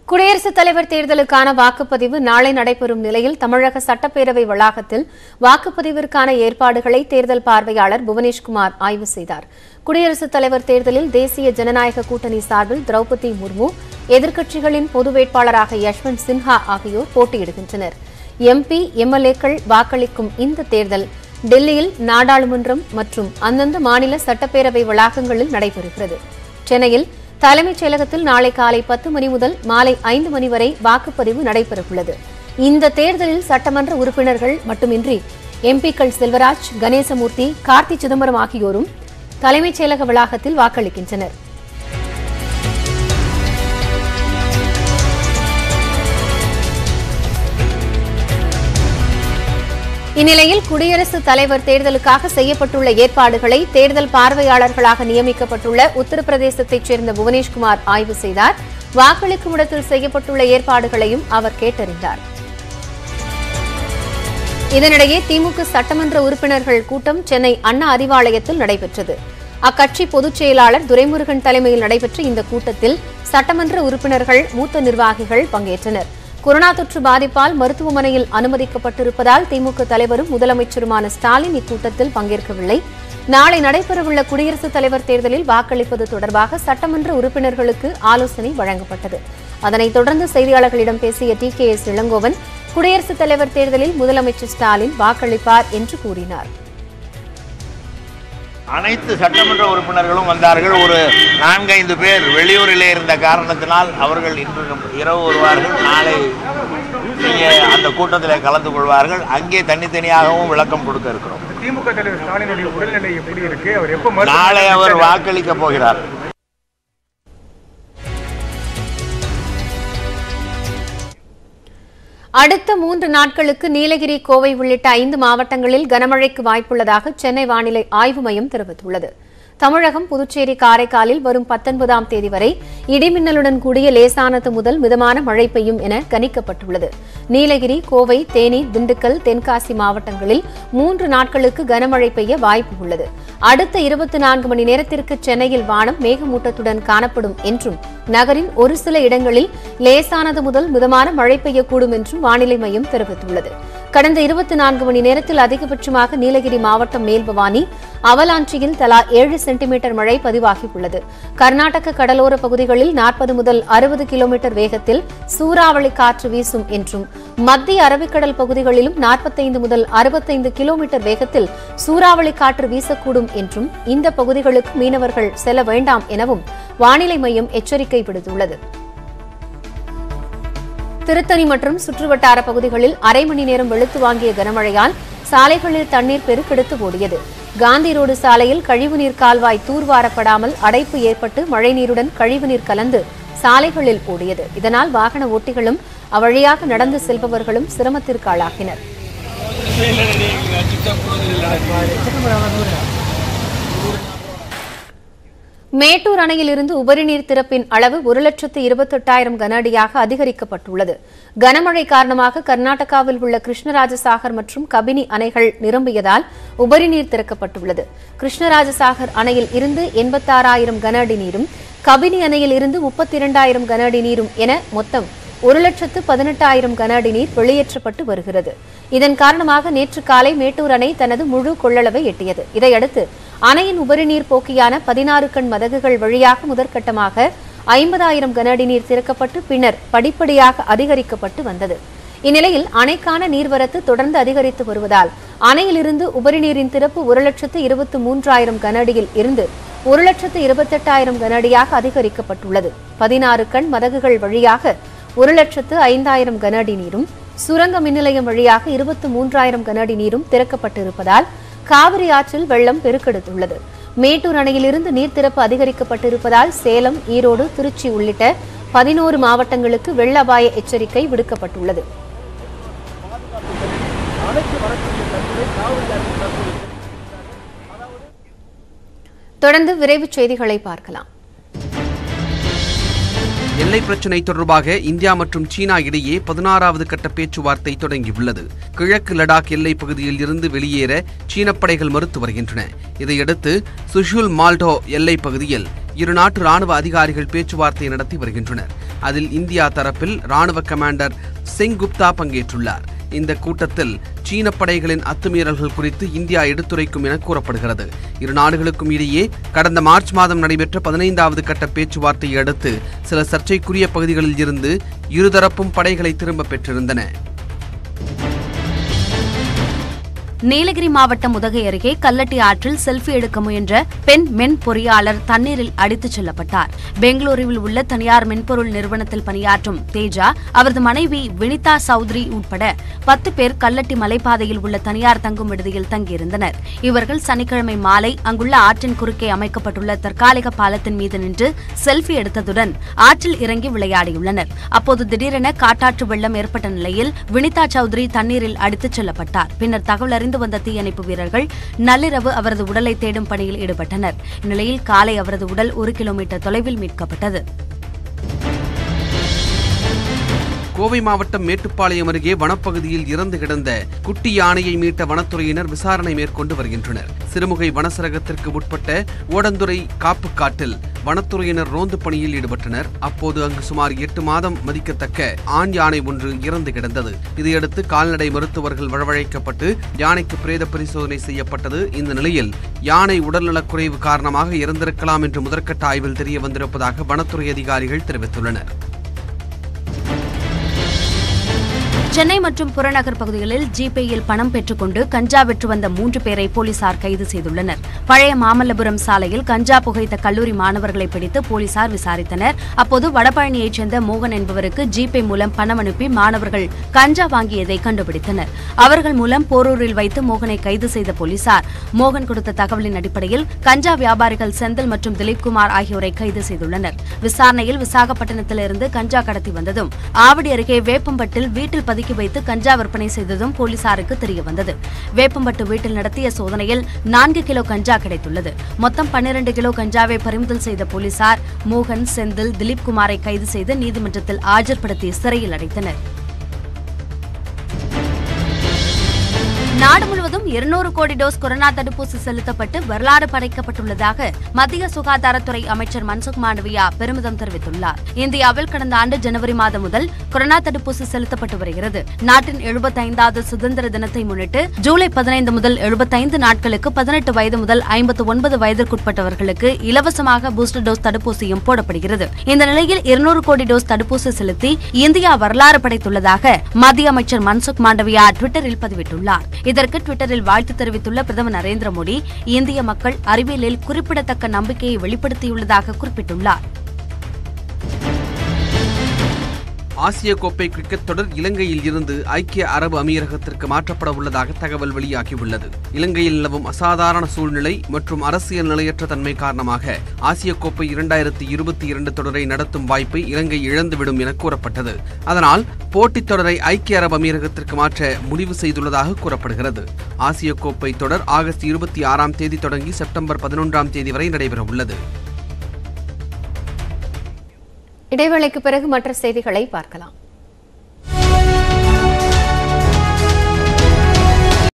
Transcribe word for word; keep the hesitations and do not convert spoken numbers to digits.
குடியரசுத் தலைவர் தேர்தலுக்கான வாக்குப்பதிவு நாளை நடைபெறும் நிலையில் தமிழக சட்டப்பேரவை வளாகத்தில் வாக்குப்பதிவிற்கான ஏற்பாடுகளை தேர்தல் பார்வையாளர் புவனேஷ்குமார் ஆய்வு செய்தார். குடியரசுத் தலைவர் தேர்தலில் தேசிய ஜனநாயக கூட்டணி சார்பில் திரௌபதி முர்மு, எதிர்க்கட்சிகளின் பொது வேட்பாளராக யஷ்வந்த் சின்ஹா ஆகியோர் போட்டியிடுகின்றனர். எம்பி, எம்எல்ஏக்கள் வாக்களிக்கும் இந்த தேர்தல் டெல்லியில் நாடாளுமன்றம் மற்றும் அந்தந்த மாநில சட்டப்பேரவை வளாகங்களில் நடைபெறுகிறது. சென்னையில் தலைமைச் செயலகத்தில் நாளை காலை பத்து மணி முதல் மாலை ஐந்து மணி வரை வாக்குப்பதிவு நடைபெறவுள்ளது. இந்த தேர்தலில் சட்டமன்ற உறுப்பினர்கள் மட்டுமின்றி எம்பிக்கள் செல்வராஜ், கணேசமூர்த்தி, கார்த்தி சிதம்பரம் ஆகியோரும் தலைமைச் செயலக வளாகத்தில் வாக்களிக்கின்றனர். இந்நிலையில் குடியரசுத் தலைவர் தேர்தலுக்காக செய்யப்பட்டுள்ள ஏற்பாடுகளை தேர்தல் பார்வையாளர்களாக நியமிக்கப்பட்டுள்ள உத்தரப்பிரதேசத்தைச் சேர்ந்த புவனேஷ்குமார் ஆய்வு செய்தார். வாக்களிக்கும் இடத்தில் செய்யப்பட்டுள்ள ஏற்பாடுகளையும் அவர் கேட்டறிந்தார். இதனிடையே திமுக சட்டமன்ற உறுப்பினர்கள் கூட்டம் சென்னை அண்ணா அறிவாலயத்தில் நடைபெற்றது. அக்கட்சி பொதுச் செயலாளர் துரைமுருகன் தலைமையில் நடைபெற்ற இந்த கூட்டத்தில் சட்டமன்ற உறுப்பினர்கள், மூத்த நிர்வாகிகள் பங்கேற்றனர். கொரோனா தொற்று பாதிப்பால் மருத்துவமனையில் அனுமதிக்கப்பட்டிருப்பதால் திமுக தலைவரும் முதலமைச்சருமான ஸ்டாலின் இக்கூட்டத்தில் பங்கேற்கவில்லை. நாளை நடைபெறவுள்ள குடியரசுத் தலைவர் தேர்தலில் வாக்களிப்பது தொடர்பாக சட்டமன்ற உறுப்பினர்களுக்கு ஆலோசனை வழங்கப்பட்டது. அதனைத் தொடர்ந்து செய்தியாளர்களிடம் பேசிய டி கே எஸ் இளங்கோவன், குடியரசுத் தலைவர் தேர்தலில் முதலமைச்சர் ஸ்டாலின் வாக்களிப்பார் என்று கூறினார். அனைத்து சட்டமன்ற உறுப்பினர்களும் வந்தார்கள். ஒரு நான்கைந்து பேர் வெளியூரிலே இருந்த காரணத்தினால் அவர்கள் இன்று இரவு வருவார்கள். நாளை இங்கே அந்த கூட்டத்தில் கலந்து கொள்வார்கள். அங்கே தனித்தனியாகவும் விளக்கம் கொடுக்க இருக்கிறோம். திமுக தலைவர் ஸ்டாலினுடைய உடல்நிலை எப்படி இருக்கு? அவர் எப்ப நாளை அவர் வாக்களிக்க போகிறார். அடுத்த மூன்று நாட்களுக்கு நீலகிரி, கோவை உள்ளிட்ட ஐந்து மாவட்டங்களில் கனமழைக்கு வாய்ப்புள்ளதாக சென்னை வானிலை ஆய்வு மையம் தெரிவித்துள்ளது. தமிழகம், புதுச்சேரி, காரைக்காலில் வரும் பத்தொன்பதாம் தேதி வரை இடிமின்னலுடன் கூடிய லேசானது முதல் மிதமான மழை பெய்யும் என கணிக்கப்பட்டுள்ளது. நீலகிரி, கோவை, தேனி, திண்டுக்கல், தென்காசி மாவட்டங்களில் மூன்று நாட்களுக்கு கனமழை பெய்ய வாய்ப்பு உள்ளது. அடுத்த இருபத்தி நான்கு மணி நேரத்திற்கு சென்னையில் வானம் மேகமூட்டத்துடன் காணப்படும் என்றும் நகரின் ஒரு சில இடங்களில் லேசானது முதல் மிதமான மழை பெய்யக்கூடும் என்றும் வானிலை மையம் தெரிவித்துள்ளது. கடந்த இருபத்தி நான்கு மணி நேரத்தில் அதிகபட்சமாக நீலகிரி மாவட்டம் மேல்பவானி, அவலாஞ்சியில் தலா ஏழு சென்டிமீட்டர் மழை பதிவாகியுள்ளது. கர்நாடக கடலோர பகுதிகளில் நாற்பது முதல் அறுபது கிலோமீட்டர் வேகத்தில் சூறாவளி காற்று வீசும் என்றும், மத்திய அரபிக்கடல் பகுதிகளிலும் நாற்பத்தைந்து முதல் அறுபத்தைந்து கிலோமீட்டர் வேகத்தில் சூறாவளி காற்று வீசக்கூடும் என்றும், இந்த பகுதிகளுக்கு மீனவர்கள் செல்ல வேண்டாம் எனவும் வானிலை மையம் எச்சரிக்கை விடுத்துள்ளது. திருத்தணி மற்றும் சுற்றுவட்டார பகுதிகளில் அரை மணி நேரம் வெளுத்து வாங்கிய கனமழையால் சாலைகளில் தண்ணீர் பெருக்கெடுத்து ஓடியது. காந்தி ரோடு சாலையில் கழிவுநீர் கால்வாய் தூர்வாரப்படாமல் அடைப்பு ஏற்பட்டு மழைநீருடன் கழிவுநீர் கலந்து சாலைகளில் ஓடியது. இதனால் வாகன ஓட்டிகளும் அவ்வழியாக நடந்து செல்பவர்களும் சிரமத்திற்கு ஆளாகினர். மேட்டூர் அணையில் இருந்து உபரிநீர் திறப்பின் அளவு ஒரு லட்சத்து இருபத்தி எட்டாயிரம் கன அடியாக அதிகரிக்கப்பட்டுள்ளது. கனமழை காரணமாக கர்நாடகாவில் உள்ள கிருஷ்ணராஜசாகர் மற்றும் கபினி அணைகள் நிரம்பியதால் உபரிநீர் திறக்கப்பட்டுள்ளது. கிருஷ்ணராஜசாகர் அணையில் இருந்து எண்பத்தாறாயிரம் கன அடி நீரும், கபினி அணையில் இருந்து முப்பத்தி இரண்டாயிரம் கன அடி நீரும் என மொத்தம் ஒரு லட்சத்து பதினெட்டாயிரம் கன அடி நீர் வெளியேற்றப்பட்டு வருகிறது. இதன் காரணமாக நேற்று காலை மேட்டூர் அணை தனது முழு கொள்ளளவை எட்டியது. இதையடுத்து அணையின் உபரிநீர் போக்கியான பதினாறு கண் மதகுகள் வழியாக முதற்கட்டமாக ஐம்பதாயிரம் கன அடி நீர் திறக்கப்பட்டு பின்னர் படிப்படியாக அதிகரிக்கப்பட்டு வந்தது. இந்நிலையில் அணைக்கான நீர்வரத்து தொடர்ந்து அதிகரித்து வருவதால் அணையிலிருந்து உபரிநீரின் திறப்பு ஒரு லட்சத்து இருபத்தி மூன்றாயிரம் கன அடியில் இருந்து ஒரு லட்சத்து இருபத்தி எட்டாயிரம் கன அடியாக அதிகரிக்கப்பட்டுள்ளது. பதினாறு கண் மதகுகள் வழியாக ஒரு லட்சத்து ஐந்தாயிரம் கன அடி நீரும், சுரங்க மின் நிலையம் வழியாக இருபத்தி மூன்றாயிரம் கன அடி நீரும் திறக்கப்பட்டிருப்பதால் காவிரி ஆற்றில் வெள்ளம் பெருக்கெடுத்துள்ளது. மேட்டூர் அணையிலிருந்து நீர் திறப்பு அதிகரிக்கப்பட்டிருப்பதால் சேலம், ஈரோடு, திருச்சி உள்ளிட்ட பதினோரு மாவட்டங்களுக்கு வெள்ள அபாய எச்சரிக்கை விடுக்கப்பட்டுள்ளது. தொடர்ந்து விரைவுச் செய்திகளை பார்க்கலாம். எல்லை பிரச்சினை தொடர்பாக இந்தியா மற்றும் சீனா இடையே பதினாறாவது கட்ட பேச்சுவார்த்தை தொடங்கியுள்ளது. கிழக்கு லடாக் எல்லைப் பகுதியில் இருந்து வெளியேற சீன படைகள் மறுத்து வருகின்றன. இதையடுத்து சுஷுல் மால்டோ எல்லைப் பகுதியில் இரு நாட்டு ராணுவ அதிகாரிகள் பேச்சுவார்த்தை நடத்தி வருகின்றனர். அதில் இந்தியா தரப்பில் ராணுவ கமாண்டர் சிங் குப்தா பங்கேற்றுள்ளார். இந்த கூட்டத்தில் சீன படைகளின் அத்துமீறல்கள் குறித்து இந்தியா எடுத்துரைக்கும் என கூறப்படுகிறது. இரு நாடுகளுக்கும் இடையே கடந்த மார்ச் மாதம் நடைபெற்ற பதினைந்தாவது கட்ட பேச்சுவார்த்தையை அடுத்து சில சர்ச்சைக்குரிய பகுதிகளில் இருந்து இருதரப்பும் படைகளை திரும்ப பெற்றிருந்தன. நீலகிரி மாவட்டம் உதகை அருகே கல்லட்டி ஆற்றில் செல்ஃபி எடுக்க முயன்ற பெண் மென் பொறியாளர் தண்ணீரில் அடித்துச் செல்லப்பட்டார். பெங்களூருவில் உள்ள தனியார் மென்பொருள் நிறுவனத்தில் பணியாற்றும் தேஜா, அவரது மனைவி வினிதா சௌத்ரி உட்பட பத்து பேர் கல்லட்டி மலைப்பாதையில் உள்ள தனியார் தங்கும் விடுதியில் தங்கியிருந்தனர். இவர்கள் சனிக்கிழமை மாலை அங்குள்ள ஆற்றின் குறுக்கே அமைக்கப்பட்டுள்ள தற்காலிக பாலத்தின் மீது நின்று செல்ஃபி எடுத்ததுடன் ஆற்றில் இறங்கி விளையாடியுள்ளனர். அப்போது திடீரென காட்டாற்று வெள்ளம் ஏற்பட்ட நிலையில் வினிதா சௌத்ரி தண்ணீரில் அடித்துச் செல்லப்பட்டார். பின்னர் தகவல் அறிந்து வந்த தீயணைப்பு வீரர்கள் நள்ளிரவு அவரது உடலை தேடும் பணியில் ஈடுபட்டனர். இந்நிலையில் காலை அவரது உடல் ஒரு கிலோமீட்டர் தொலைவில் மீட்கப்பட்டது. கோவை மாவட்டம் மேட்டுப்பாளையம் அருகே வனப்பகுதியில் இறந்து கிடந்த குட்டி யானையை மீட்ட வனத்துறையினர் விசாரணை மேற்கொண்டு வருகின்றனர். சிறுமுகை வனசரகத்திற்கு உட்பட்ட ஓடந்துறை காப்புக்காட்டில் வனத்துறையினர் ரோந்து பணியில் ஈடுபட்டனர். அப்போது அங்கு சுமார் எட்டு மாதம் மதிக்கத்தக்க ஆண் யானை ஒன்று இறந்து கிடந்தது. இதையடுத்து கால்நடை மருத்துவர்கள் வரவழைக்கப்பட்டு யானைக்கு பிரேத பரிசோதனை செய்யப்பட்டது. இந்த நிலையில் யானை உடல்நலக்குறைவு காரணமாக இறந்திருக்கலாம் என்று முதற்கட்ட ஆய்வில் தெரிய வந்திருப்பதாக வனத்துறை அதிகாரிகள் தெரிவித்துள்ளனர். சென்னை மற்றும் புறநகர் பகுதிகளில் ஜிபேயில் பணம் பெற்றுக்கொண்டு கஞ்சா விற்று வந்த மூன்று பேரை போலீசார் கைது செய்துள்ளனர். பழைய மாமல்லபுரம் சாலையில் கஞ்சா புகைத்த கல்லூரி மாணவர்களை பிடித்து போலீசார் விசாரித்தனர். அப்போது வடபழனியைச் சேர்ந்த மோகன் என்பவருக்கு ஜிபே மூலம் பணம் அனுப்பி மாணவர்கள் கஞ்சா வாங்கியதை கண்டுபிடித்தனர். அவர்கள் மூலம் போரூரில் வைத்து மோகனை கைது செய்த போலீசார் மோகன் கொடுத்த தகவலின் அடிப்படையில் கஞ்சா வியாபாரிகள் செந்தில் மற்றும் திலீப்குமார் ஆகியோரை கைது செய்துள்ளனர். விசாரணையில் விசாகப்பட்டினத்திலிருந்து கஞ்சா கடத்தி வந்ததும் ஆவடி அருகே வேப்பம்பட்டில் வீட்டில் பதுக்கி வைத்து கஞ்சா விற்பனை செய்ததும் போலீசாருக்கு தெரியவந்தது. வேப்பம்பட்டு வீட்டில் நடத்திய சோதனையில் நான்கு கிலோ கஞ்சா கிடைத்துள்ளது. மொத்தம் பன்னிரண்டு கிலோ கஞ்சாவை பறிமுதல் செய்த போலீசார் மோகன், செந்தில், திலீப்குமாரை கைது செய்து நீதிமன்றத்தில் ஆஜர்படுத்தி சிறையில் அடைத்தனர். நாடு முழுவதும் இருநூறு கோடி டோஸ் கொரோனா தடுப்பூசி செலுத்தப்பட்டு வரலாறு படைக்கப்பட்டுள்ளதாக மத்திய சுகாதாரத்துறை அமைச்சர் மன்சுக் மாண்டவியா பெருமிதம் தெரிவித்துள்ளார். இந்தியாவில் கடந்த ஆண்டு ஜனவரி மாதம் முதல் கொரோனா தடுப்பூசி செலுத்தப்பட்டு வருகிறது. நாட்டின் எழுபத்தைந்தாவது சுதந்திர தினத்தை முன்னிட்டு ஜூலை பதினைந்து முதல் எழுபத்தைந்து நாட்களுக்கு பதினெட்டு வயது முதல் ஐம்பத்து ஒன்பது வயதிற்குட்பட்டவர்களுக்கு இலவசமாக பூஸ்டர் டோஸ் தடுப்பூசியும் போடப்படுகிறது. இந்த நிலையில் இருநூறு கோடி டோஸ் தடுப்பூசி செலுத்தி இந்தியா வரலாறு படைத்துள்ளதாக மத்திய அமைச்சர் மன்சுக் மாண்டவியா டுவிட்டரில் பதிவிட்டுள்ளார். இதற்கு டுவிட்டரில் வாழ்த்து தெரிவித்துள்ள பிரதமர் நரேந்திர மோடி, இந்திய மக்கள் அறிவியலில் குறிப்பிடத்தக்க நம்பிக்கையை வெளிப்படுத்தியுள்ளதாக குறிப்பிட்டுள்ளார். ஆசிய கோப்பை கிரிக்கெட் தொடர் இலங்கையில் இருந்து ஐக்கிய அரபு அமீரகத்திற்கு மாற்றப்பட உள்ளதாக தகவல் வெளியாகியுள்ளது. இலங்கையில் நிலவும் அசாதாரண சூழ்நிலை மற்றும் அரசியல் நிலையற்ற தன்மை காரணமாக ஆசிய கோப்பை இரண்டாயிரத்தி இருபத்தி இரண்டு தொடரை நடத்தும் வாய்ப்பை இலங்கை இழந்துவிடும் என கூறப்பட்டது. அதனால் போட்டித் தொடரை ஐக்கிய அரபு அமீரகத்திற்கு மாற்ற முடிவு செய்துள்ளதாக கூறப்படுகிறது. ஆசிய கோப்பை தொடர் ஆகஸ்ட் இருபத்தி ஆறாம் தேதி தொடங்கி செப்டம்பர் பதினொன்றாம் தேதி வரை நடைபெறவுள்ளது. இடைவேளைக்கு பிறகு மற்ற செய்திகளை பார்க்கலாம்.